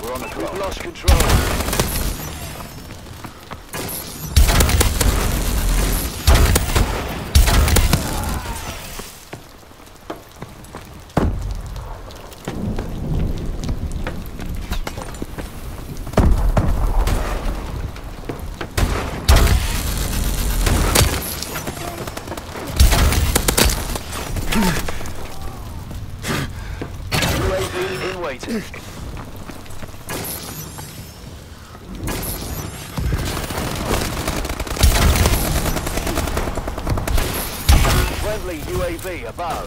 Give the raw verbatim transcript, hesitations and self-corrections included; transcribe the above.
We're on the clock. We've lost control. U A V in waiting. Friendly U A V above.